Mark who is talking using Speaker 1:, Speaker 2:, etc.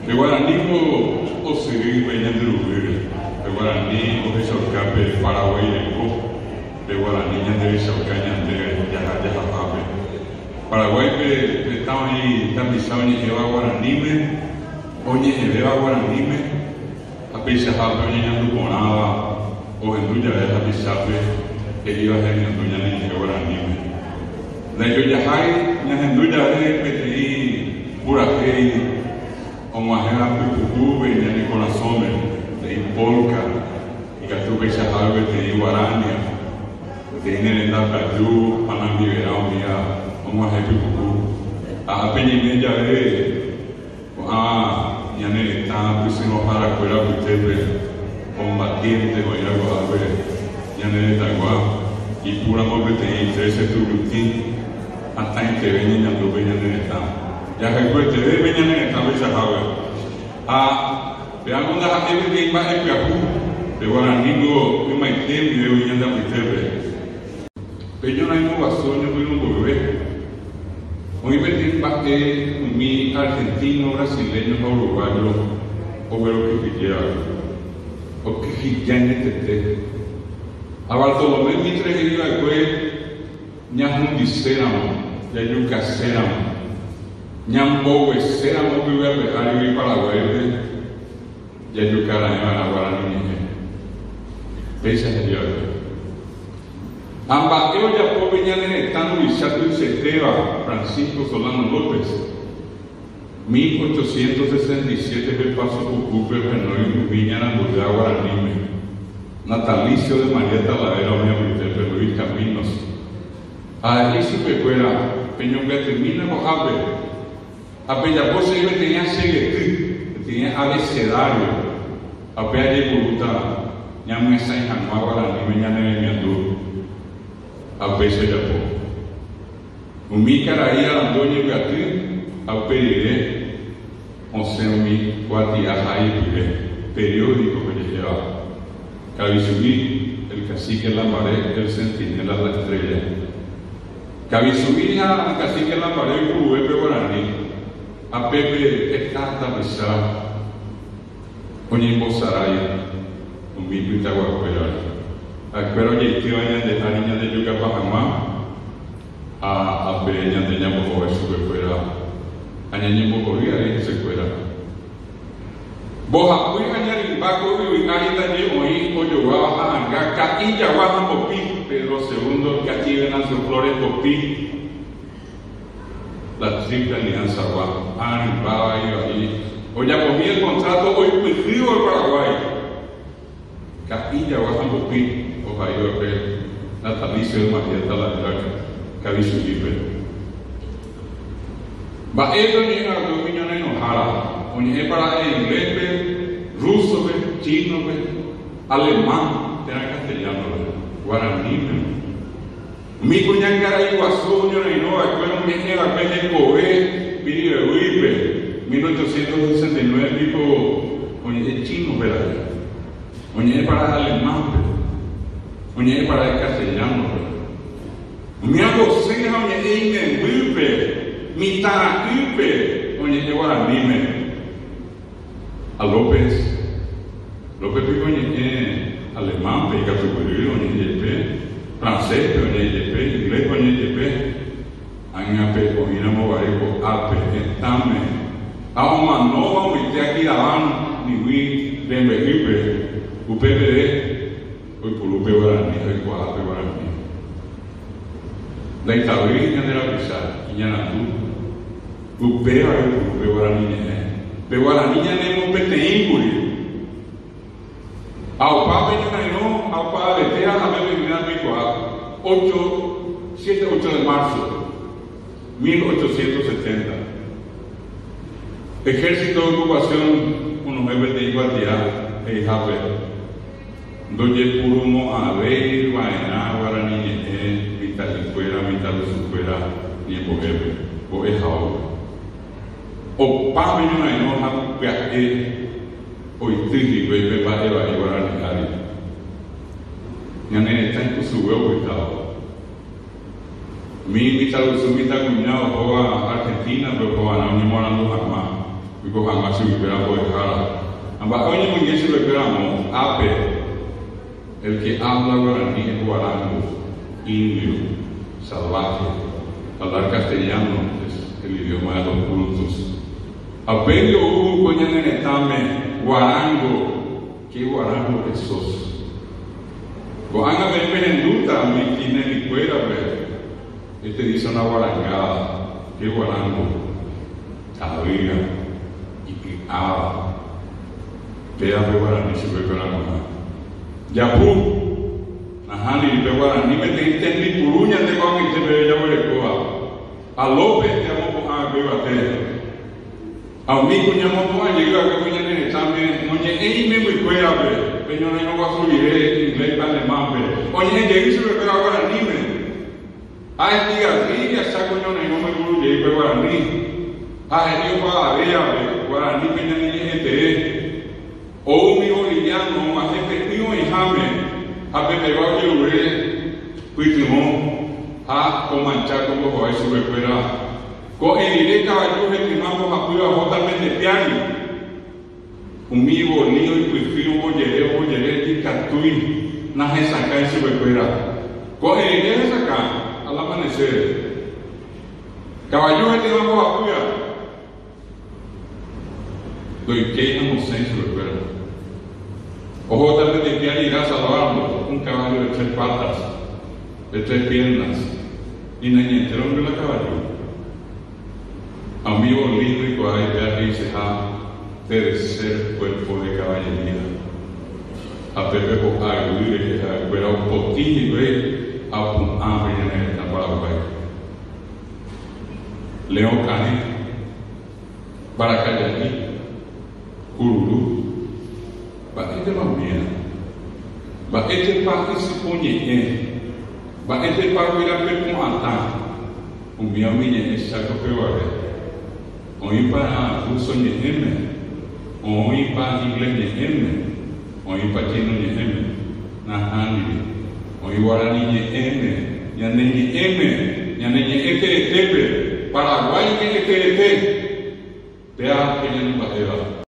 Speaker 1: De Guaraní o seguir veñando de Guaraní o de Saucape, Paraguay de Guaraní de Saucaña de Yajajape. Paraguay que estaban ahí, también ni lleva Guaraní, oye, lleva Guaraní, a Pisajape, oye, no ponaba, o en Duya de Pisajape, que iba a ser en Duya ni Guaraní. La Yoyajai, en Duya de Petri, Purajei, como ajena Pupucube, y Nicolás Sommer, de Polka, y Catupe Chajalve, de Guarania, de Nerenda Cayú, Panam Liberao, mía, como ajena Pupucú, a Peñimeya de, a Yanereta, Pusino para Cuera Putepe, combatiente, Guayrago Alve, Yanereta Guá, y pura Mopete, y 13 Turutín, hasta en que ven y Yandupe Yanereta. Ya recuerde, de mañana en esta vez veamos una gente que va a Piajú, de Guaraningo, de Maite, y de Uñanda Pitebe. Pero no hay innovación, yo no puedo ver. Hoy me bate mi argentino, brasileño, uruguayo, o lo que quiera, o que ya en este. A Bartolomé Mitre que iba a coger, ya un diséramo, ya un caséramo. Ñambo, Huesera, no vive a pejar y Paraguay, ya yo cara en la Guaraní. Pesa de Dios. Ambateo ya por venir en el tanto y Chato y Ceteva, Francisco Solano López. 1867 que pasó por Cúper, Renoi, Viña, Nandurrea, Guaraní. Natalicio de María Talavera, Oña Luis Caminos. Ahí sí que fuera, Peñón que termina Mojave. A Peñapose tenía seguetí, tenía abecedario. A Peña de Buruta, ya me está en Janua Guaraní, ya me miandú. A Peña de Japón. Un mi caraía la doña Beatriz, a Periré, o sea, mi cuatiaja y periódico que llevaba. Cabizubí, el cacique Lambaré, el centinela la estrella. Cabizubí a cacique Lambaré, Uruguay, Guaraní. A Pepe está tapizado, oye, Bozaraya, un bico y Tahuacuera. Pero oye, que vayan de la niña de Yuca Pajamá a Peña de Ñamojo, eso que fuera, a Ñamojo, y se fuera. Boja, fui a Ñaribaco, y Arita de Oí, Oyoguaba, Angaca, y Yaguaja, Popí, Pedro II, que aquí ven a sus flores, Popí. La triple alianza arribaba ahí. Hoy ya comí el contrato, hoy río el Paraguay. Capilla, Guajamopí, Ohio, Natalicio de María Talavera, Cabizo Libre. Va esto ni a los niños enojara. Oye, para el inglés, ruso, chino, alemán, era castellano, guaraní. Mi cuñangara y guasú, yo no, acuerdo un viaje a la calle de Coé, Piri de Huipe, 1869, tipo, oye, chino, ¿verdad? Oye, para alemán, oye, para el castellano, mi agosea, oye, en Huipe, mi tara Huipe, oye, guaraní, a López, pico, oye, alemán, pega tu cuello, oye, francés, inglés, Añape, Oinamo, Barego, Ape, Estame, Aumano, Miteaquiraban, Niwi, Bembejipe, UPBD, hoy por Upe Guaraní, hoy por Ape Guaraní. La Itabrina de la Pisa, Iñanatú, Upe, Upe Guaraní, Pe Guaraní, Yanemo, Peteínguri. Aupa Peñonayno, Aupa Letea, a ver, 7-8 de marzo 1870. Ejército de ocupación, unos 9 de Igualdad, Jape. Doye Purumo, Abeir, Baena, Guaraní, Vitalifuera, Vitalusufuera, ni Bohebe, Boejao. Aupa Peñonayno, Jape. Hoy Tiji, Bebe, Badeva y Guaraní. Ñane está en su huevo estado. Mi cuñado juega Argentina, pero juega a Ñemorando Jamás. Y jamás se hubiera podido dejar. Amba oye muy bien si lo esperamos, ape, el que habla guaraní es guarango, indio, salvaje. Hablar castellano es el idioma de los cultos. Apello hubo coña nenetame, guarango, ¿qué guarango que sos? Guanga me penduta, mi quine ni fuera ver. Este dice una guarangada, ¿qué guarango? Cabría y aba. Vea de guaraní se ve guaraní. Yapú, ajá, ni de guaraní me te entendí puruña de guaraní te ve ya huelecoa. A López te amo con a bebate. A mí cuñamos con a llegar a que cuñan en el examen, no llegué me muy fuera ver. Pero no va a subir inglés para alemán ver. Oye, llegué se ve guaraní me. Ay, diga, ya está coño, no me gusta llegar guaraní. Ay, Dios va a ver, guaraní que ya ni gente. O mi boliviano, más efectivo y jame, a Pepe Guayuré, Cuitimón, a Comanchaco, como eso me espera. Con el directo caballo, que no vamos a cuidar totalmente piano. Un mi bolillo y Cuifío, Boyeré, y Catui, Naje saca y se me espera. Con el directo saca, al amanecer. Caballo, que no vamos a cuidar. Doy que inocencia me espera. Ojo tal vez de que irá salvando un caballo de 3 patas, de 3 piernas, y nañeterón de la caballo. Amigo lindo y cual dice a tercer cuerpo de caballería. A Pepe Bocaguire, pero un poquillo a un hambre en el Paraguay. León Cane, Baracayani, Cururu. Va este más bien, va este para se pone, va este para ir a ver cómo anda, un mío miñe es algo que va a ver, hoy para curso ñejeme, hoy para inglés ñejeme, hoy para chino ñejeme, najani, hoy guaraní ñejeme, ñane ñejeme, ñane ñejete tepe, Paraguay ñejete, vea que ya no va a